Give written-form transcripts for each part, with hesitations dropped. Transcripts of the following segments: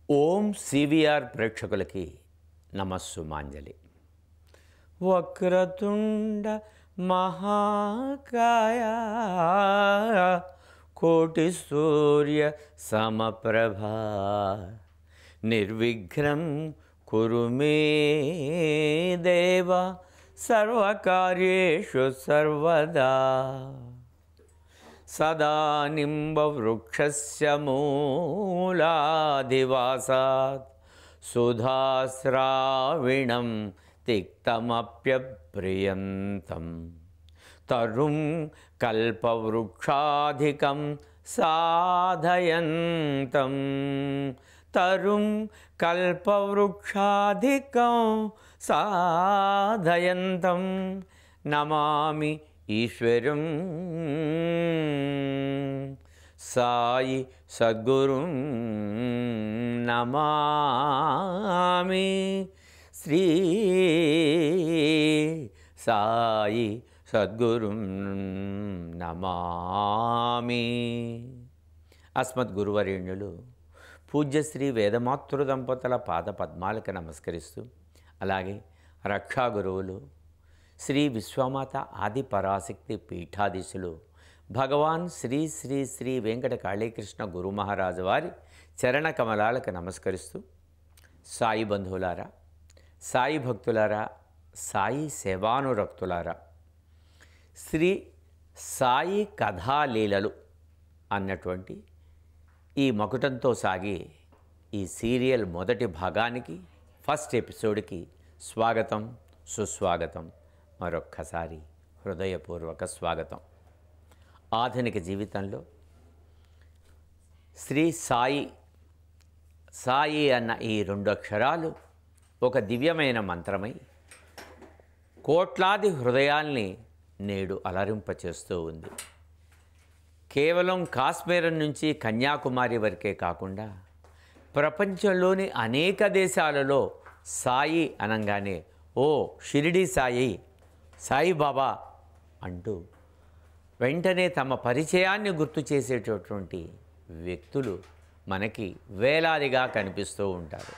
ఓం CVR ప్రేక్షకులకి నమస్సుమాంజలి. వక్రతుండ మహాకాయ కోటి సూర్య సమప్రభా నిర్విఘ్నం కురు మే దేవ సర్వకార్యేషు సర్వదా. సదా నింబవృక్షస్య మూలాధివాసాత్ సుధాస్రావిణం తిక్తమప్యప్రియంతం తరుం కల్పవృక్షాధికం సాధయంతం తరుం కల్పవృక్షాధికం సాధయంతం నమామి ఈశ్వరం సాయి సద్గురుం నమామి. శ్రీ సాయి సద్గురుం నమామి. అస్మద్గురువరేణ్యులు పూజ్యశ్రీ వేదమాతృ దంపతుల పాద పద్మాలకు నమస్కరిస్తూ, అలాగే రక్షా గురువులు శ్రీ విశ్వమాత ఆది పరాశక్తి పీఠాధీశులు భగవాన్ శ్రీ శ్రీ శ్రీ వెంకట కాళీకృష్ణ గురు మహారాజు వారి చరణ కమలాలకు నమస్కరిస్తూ, సాయి బంధువులారా, సాయి భక్తులారా, సాయి సేవానురక్తులారా, శ్రీ సాయి కథా లీలలు అన్నటువంటి ఈ మకుటంతో సాగి ఈ సీరియల్ మొదటి భాగానికి, ఫస్ట్ ఎపిసోడ్కి స్వాగతం, సుస్వాగతం. మరొక్కసారి హృదయపూర్వక స్వాగతం. ఆధునిక జీవితంలో శ్రీ సాయి, సాయి అన్న ఈ రెండు అక్షరాలు ఒక దివ్యమైన మంత్రమై కోట్లాది హృదయాల్ని నేడు అలరింపచేస్తూ ఉంది. కేవలం కాశ్మీరం నుంచి కన్యాకుమారి వరకే కాకుండా ప్రపంచంలోని అనేక దేశాలలో సాయి అనగానే ఓ షిరిడి సాయి, సాయిబాబా అంటూ వెంటనే తమ పరిచయాన్ని గుర్తు చేసేటటువంటి వ్యక్తులు మనకి వేలాదిగా కనిపిస్తూ ఉంటారు.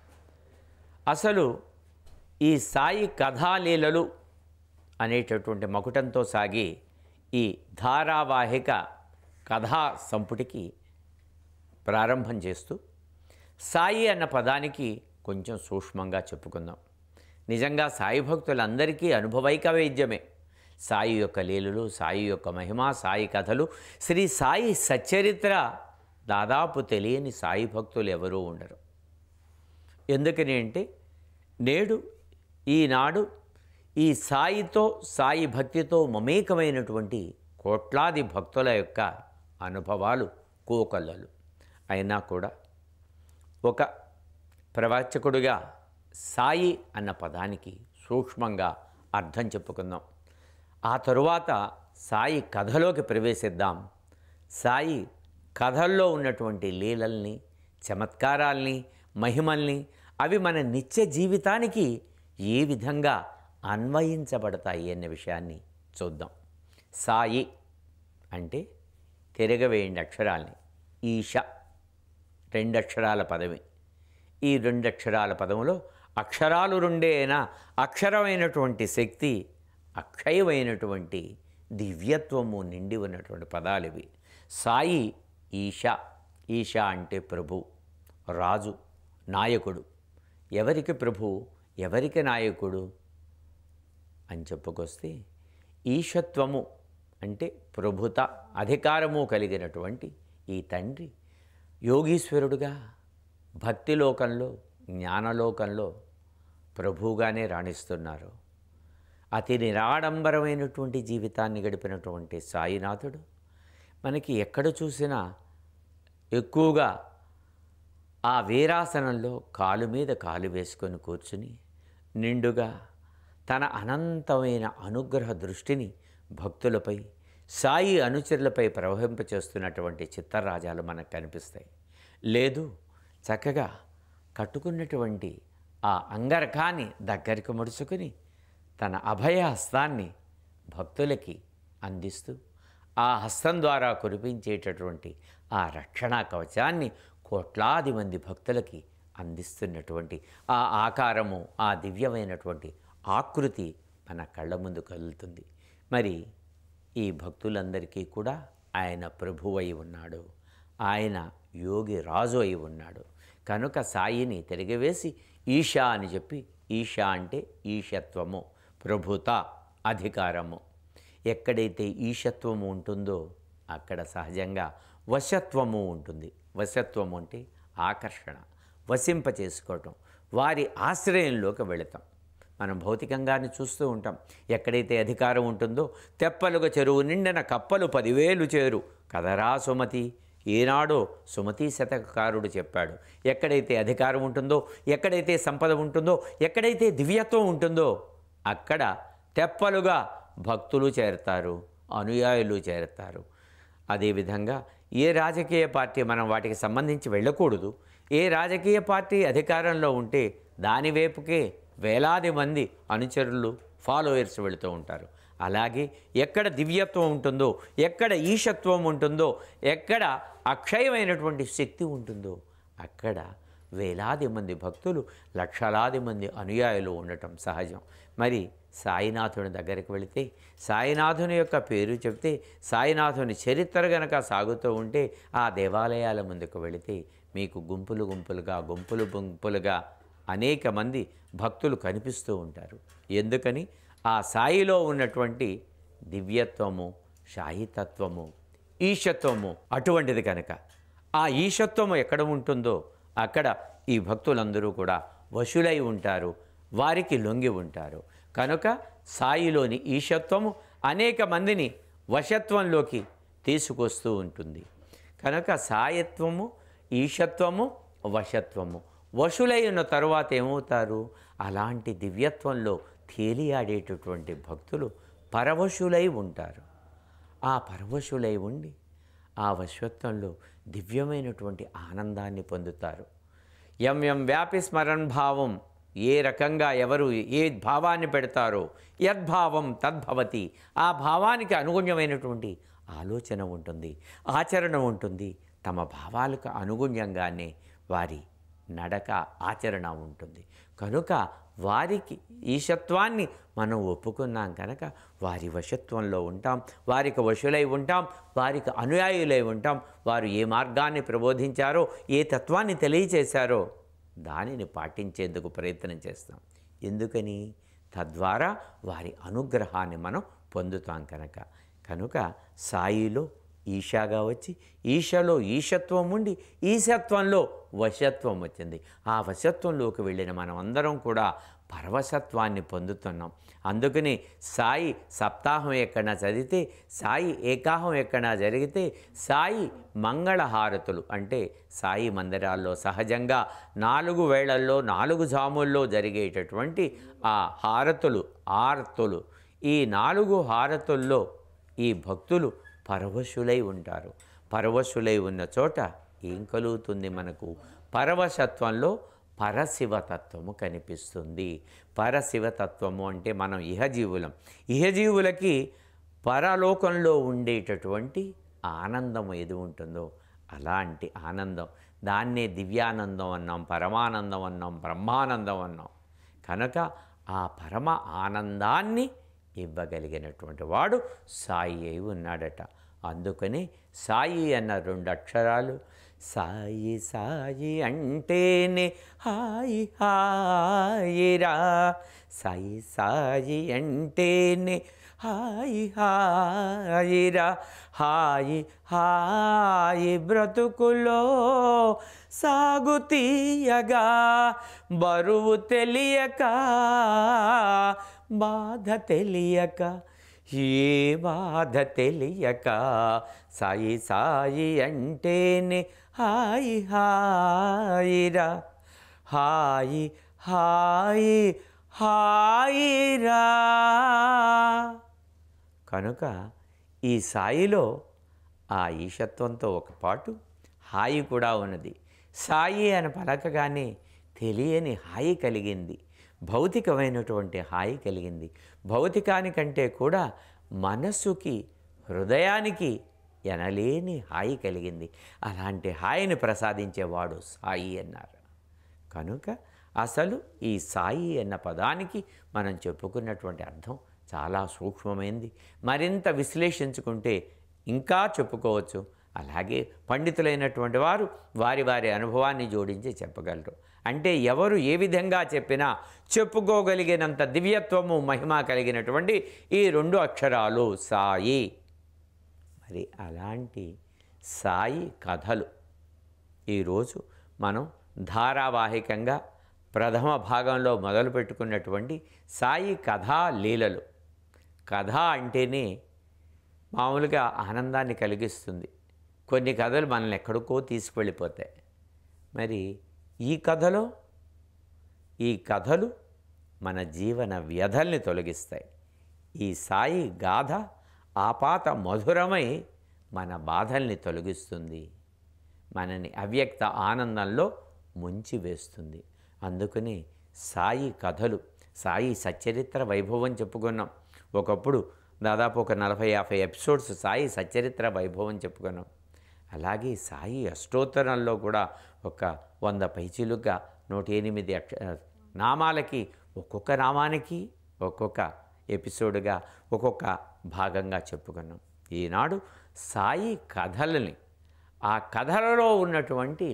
అసలు ఈ సాయి కథాలీలలు అనేటటువంటి మకుటంతో సాగి ఈ ధారావాహిక కథా సంపుటికి ప్రారంభం చేస్తూ సాయి అన్న పదానికి కొంచెం సూక్ష్మంగా చెప్పుకుందాం. నిజంగా సాయి భక్తులందరికీ అనుభవైక వైద్యమే సాయి యొక్క లీలలు, సాయి యొక్క మహిమ, సాయి కథలు. శ్రీ సాయి సచ్చరిత్ర దాదాపు తెలియని సాయి భక్తులు ఎవరూ ఉండరు. ఎందుకని అంటే నేడు ఈనాడు ఈ సాయితో, సాయి భక్తితో మమేకమైనటువంటి కోట్లాది భక్తుల యొక్క అనుభవాలు కోకొల్లలు. అయినా కూడా ఒక ప్రవచకుడుగా సాయి అన్న పదానికి సూక్ష్మంగా అర్థం చెప్పుకుందాం. ఆ తరువాత సాయి కథలోకి ప్రవేశిద్దాం. సాయి కథల్లో ఉన్నటువంటి లీలల్ని, చమత్కారాల్ని, మహిమల్ని, అవి మన నిత్య జీవితానికి ఏ విధంగా అన్వయించబడతాయి అనే విషయాన్ని చూద్దాం. సాయి అంటే తిరగవేయండి అక్షరాల్ని. ఈశ రెండు అక్షరాల పదవి. ఈ రెండు అక్షరాల పదములో అక్షరాలు రెండే అయినా అక్షరమైనటువంటి శక్తి, అక్షయమైనటువంటి దివ్యత్వము నిండి ఉన్నటువంటి పదాలు ఇవి. సాయి ఈశ. ఈశ అంటే ప్రభు, రాజు, నాయకుడు. ఎవరికి ప్రభు, ఎవరికి నాయకుడు అని చెప్పుకొస్తే ఈశత్వము అంటే ప్రభుత, అధికారము కలిగినటువంటి ఈ తండ్రి యోగీశ్వరుడుగా భక్తిలోకంలో, జ్ఞానలోకంలో ప్రభువుగానే రాణిస్తున్నారు. అతి నిరాడంబరమైనటువంటి జీవితాన్ని గడిపినటువంటి సాయినాథుడు మనకి ఎక్కడ చూసినా ఎక్కువగా ఆ వీరాసనంలో కాలు మీద కాలు వేసుకొని కూర్చుని నిండుగా తన అనంతమైన అనుగ్రహ దృష్టిని భక్తులపై, సాయి అనుచరులపై ప్రవహింపచేస్తున్నటువంటి చిత్తరాజాలు మనకు కనిపిస్తాయి. లేదు, చక్కగా కట్టుకున్నటువంటి ఆ అంగరకాన్ని దగ్గరికి ముడుచుకుని తన అభయ హస్తాన్ని భక్తులకి అందిస్తూ ఆ హస్తం ద్వారా కురిపించేటటువంటి ఆ రక్షణా కవచాన్ని కోట్లాది మంది భక్తులకి అందిస్తున్నటువంటి ఆ ఆకారము, ఆ దివ్యమైనటువంటి ఆకృతి మన కళ్ళ ముందు కదులుతుంది. మరి ఈ భక్తులందరికీ కూడా ఆయన ప్రభువై ఉన్నాడు, ఆయన యోగి రాజు అయి ఉన్నాడు. కనుక సాయిని తిరిగివేసి ఈశా అని చెప్పి, ఈశా అంటే ఈశత్వము, ప్రభుత, అధికారము. ఎక్కడైతే ఈశత్వము ఉంటుందో అక్కడ సహజంగా వశత్వము ఉంటుంది. వశత్వము అంటే ఆకర్షణ, వశింప చేసుకోవటం, వారి ఆశ్రయంలోకి వెళతాం. మనం భౌతికంగానే చూస్తూ ఉంటాం. ఎక్కడైతే అధికారం ఉంటుందో తెప్పలుగా చెరువు నిండిన కప్పలు 10,000 చేరు కదరా సుమతి. ఏనాడో సుమతీ శతకారుడు చెప్పాడు. ఎక్కడైతే అధికారం ఉంటుందో, ఎక్కడైతే సంపద ఉంటుందో, ఎక్కడైతే దివ్యత్వం ఉంటుందో అక్కడ తెప్పలుగా భక్తులు చేరతారు, అనుయాయులు చేరతారు. అదేవిధంగా ఏ రాజకీయ పార్టీ, మనం వాటికి సంబంధించి వెళ్ళకూడదు, ఏ రాజకీయ పార్టీ అధికారంలో ఉంటే దాని వైపుకే వేలాది మంది అనుచరులు, ఫాలోయర్స్ వెళుతూ ఉంటారు. అలాగే ఎక్కడ దివ్యత్వం ఉంటుందో, ఎక్కడ ఈశత్వం ఉంటుందో, ఎక్కడ అక్షయమైనటువంటి శక్తి ఉంటుందో అక్కడ వేలాది మంది భక్తులు, లక్షలాది మంది అనుయాయులు ఉండటం సహజం. మరి సాయినాథుని దగ్గరికి వెళితే, సాయినాథుని యొక్క పేరు చెప్తే, సాయినాథుని చరిత్ర గనక సాగుతూ ఉంటే ఆ దేవాలయాల ముందుకు వెళితే మీకు గుంపులు గుంపులుగా, గుంపులు గుంపులుగా అనేక మంది భక్తులు కనిపిస్తూ ఉంటారు. ఎందుకని? ఆ సాయిలో ఉన్నటువంటి దివ్యత్వము, శాయితత్వము, ఈశత్వము అటువంటిది కనుక. ఆ ఈశత్వము ఎక్కడ ఉంటుందో అక్కడ ఈ భక్తులందరూ కూడా వశులై ఉంటారు, వారికి లొంగి ఉంటారు. కనుక సాయిలోని ఈశత్వము అనేక మందిని వశత్వంలోకి తీసుకొస్తూ ఉంటుంది. కనుక సాయత్వము, ఈశత్వము, వశత్వము, వశులై ఉన్న తరువాత ఏమవుతారు? అలాంటి దివ్యత్వంలో తేలియాడేటటువంటి భక్తులు పరవశులై ఉంటారు. ఆ పరవశులై ఉండి ఆ వశత్వంలో దివ్యమైనటువంటి ఆనందాన్ని పొందుతారు. యం వ్యాపి స్మరణ్ భావం, ఏ రకంగా ఎవరు ఏ భావాన్ని పెడతారో యద్భావం తద్భవతి, ఆ భావానికి అనుగుణ్యమైనటువంటి ఆలోచన ఉంటుంది, ఆచరణ ఉంటుంది. తమ భావాలకు అనుగుణ్యంగానే వారి నడక, ఆచరణ ఉంటుంది. కనుక వారికి ఈశత్వాన్ని మనం ఒప్పుకున్నాం కనుక వారి వశత్వంలో ఉంటాం, వారికి వశులై ఉంటాం, వారికి అనుయాయులై ఉంటాం. వారు ఏ మార్గాన్ని ప్రబోధించారో, ఏ తత్వాన్ని తెలియచేశారో దానిని పాటించేందుకు ప్రయత్నం చేస్తాం. ఎందుకని? తద్వారా వారి అనుగ్రహాన్ని మనం పొందుతాం కనుక సాయిలో ఈశాగా వచ్చి, ఈశలో ఈశత్వం ఉండి, ఈశత్వంలో వశత్వం వచ్చింది. ఆ వశత్వంలోకి వెళ్ళిన మనం అందరం కూడా పరవశత్వాన్ని పొందుతున్నాం. అందుకని సాయి సప్తాహం ఎక్కడైనా చదివితే, సాయి ఏకాహం ఎక్కడైనా జరిగితే, సాయి మంగళహారతులు అంటే సాయి మందిరాల్లో సహజంగా 4 వేళల్లో 4 జాముల్లో జరిగేటటువంటి ఆ హారతులు, ఆర్తులు, ఈ 4 హారతుల్లో ఈ భక్తులు పరవశులై ఉంటారు. పరవశులై ఉన్న చోట ఏం కలుగుతుంది మనకు? పరవశత్వంలో పరశివతత్వము కనిపిస్తుంది. పరశివతత్వము అంటే మనం ఇహజీవులం. ఇహజీవులకి పరలోకంలో ఉండేటటువంటి ఆనందం ఏది ఉంటుందో అలాంటి ఆనందం, దాన్నే దివ్యానందం అన్నాం, పరమానందం అన్నాం, బ్రహ్మానందం అన్నాం. కనుక ఆ పరమ ఆనందాన్ని ఇవ్వగలిగినటువంటి వాడు సాయి అయి ఉన్నాడట. అందుకని సాయి అన్న 2 అక్షరాలు, సాయి సాయి అంటేనే హాయి హాయిరా, సాయి సాయి అంటేనే హాయి హాయిరా, హాయి హాయి బ్రతుకులో సాగుతీయగా, బరువు తెలియక బాధ తెలియక, ఏ బాధ తెలియక, సాయి సాయి అంటేనే హాయి హాయిరా, హాయి హాయి హాయిరా. కనుక ఈ సాయిలో ఆ ఈశత్వంతో ఒక పాటు హాయి కూడా ఉన్నది. సాయి అని పలకగానే తెలియని హాయి కలిగింది, భౌతికమైనటువంటి హాయి కలిగింది. భౌతికానికంటే కూడా మనస్సుకి, హృదయానికి ఎనలేని హాయి కలిగింది. అలాంటి హాయిని ప్రసాదించేవాడు సాయి అన్నారు. కనుక అసలు ఈ సాయి అన్న పదానికి మనం చెప్పుకున్నటువంటి అర్థం చాలా సూక్ష్మమైంది. మరింత విశ్లేషించుకుంటే ఇంకా చెప్పుకోవచ్చు. అలాగే పండితులైనటువంటి వారు వారి వారి అనుభవాన్ని జోడించి చెప్పగలరు. అంటే ఎవరు ఏ విధంగా చెప్పినా చెప్పుకోగలిగినంత దివ్యత్వము మహిమ కలిగినటువంటి ఈ 2 అక్షరాలు సాయి. మరి అలాంటి సాయి కథలు ఈరోజు మనం ధారావాహికంగా ప్రథమ భాగంలో మొదలుపెట్టుకున్నటువంటి సాయి కథా లీలలు. కథ అంటేనే మామూలుగా ఆనందాన్ని కలిగిస్తుంది. కొన్ని కథలు మనల్ని ఎక్కడికో తీసుకువెళ్ళిపోతాయి. మరి ఈ కథలు మన జీవన వ్యధల్ని తొలగిస్తాయి. ఈ సాయి గాథ ఆపాత మధురమై మన బాధల్ని తొలగిస్తుంది, మనని అవ్యక్త ఆనందంలో ముంచి వేస్తుంది. అందుకని సాయి కథలు, సాయి సచ్చరిత్ర వైభవం చెప్పుకున్నాం. ఒకప్పుడు దాదాపు ఒక 40-50 ఎపిసోడ్స్ సాయి సచ్చరిత్ర వైభవం చెప్పుకున్నాం. అలాగే సాయి అష్టోత్తరంలో కూడా ఒక 100 పైచీలుగా 108 నామాలకి ఒక్కొక్క నామానికి ఒక్కొక్క ఎపిసోడ్గా ఒక్కొక్క భాగంగా చెప్పుకున్నాం. ఈనాడు సాయి కథలని, ఆ కథలలో ఉన్నటువంటి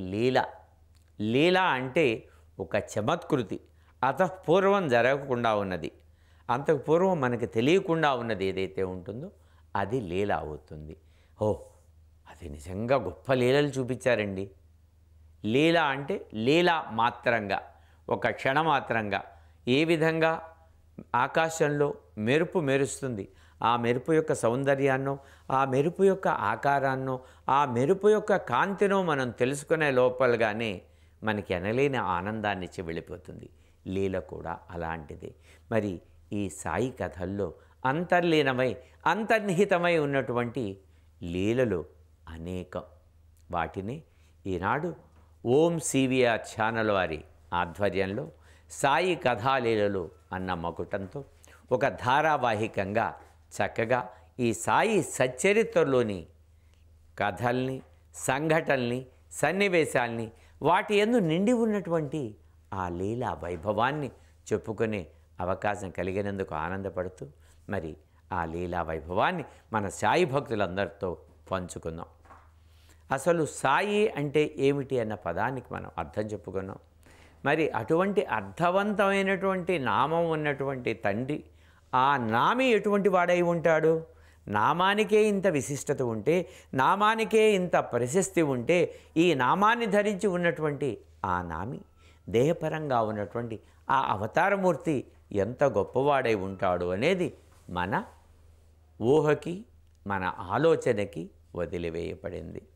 లీల అంటే ఒక చమత్కృతి, అతఃపూర్వం జరగకుండా ఉన్నది, అంతకు పూర్వం మనకి తెలియకుండా ఉన్నది ఏదైతే ఉంటుందో అది లీల అవుతుంది. అది నిజంగా గొప్ప లీలలు చూపించారండి. లీల అంటే లీల మాత్రంగా, ఒక క్షణమాత్రంగా ఏ విధంగా ఆకాశంలో మెరుపు మెరుస్తుంది, ఆ మెరుపు యొక్క సౌందర్యాన్నో, ఆ మెరుపు యొక్క ఆకారాన్నో, ఆ మెరుపు యొక్క కాంతినో మనం తెలుసుకునే లోపలగానే మనకి ఎనలేని ఆనందాన్ని ఇచ్చి వెళ్ళిపోతుంది. లీల కూడా అలాంటిది. మరి ఈ సాయి కథల్లో అంతర్లీనమై అంతర్నిహితమై ఉన్నటువంటి లీలలు అనేకం. వాటిని ఈనాడు ఓం CVR ఛానల్ వారి ఆధ్వర్యంలో సాయి కథా లీలలు అన్న మకుటంతో ఒక ధారావాహికంగా చక్కగా ఈ సాయి సచ్చరిత్రలోని కథల్ని, సంఘటనల్ని, సన్నివేశాల్ని, వాటి యందు నిండి ఉన్నటువంటి ఆ లీలా వైభవాన్ని చెప్పుకునే అవకాశం కలిగినందుకు ఆనందపడుతూ మరి ఆ లీలా వైభవాన్ని మన సాయి భక్తులందరితో పంచుకుందాం. అసలు సాయి అంటే ఏమిటి అన్న పదానికి మనం అర్థం చెప్పుకున్నాం. మరి అటువంటి అర్థవంతమైనటువంటి నామం ఉన్నటువంటి తండ్రి, ఆ నామి ఎటువంటి వాడై ఉంటాడు? నామానికే ఇంత విశిష్టత ఉంటే, నామానికే ఇంత ప్రశస్తి ఉంటే, ఈ నామాన్ని ధరించి ఉన్నటువంటి ఆ నామి, దేహపరంగా ఉన్నటువంటి ఆ అవతారమూర్తి ఎంత గొప్పవాడై ఉంటాడు అనేది మన ఊహకి, మన ఆలోచనకి వదిలివేయబడింది.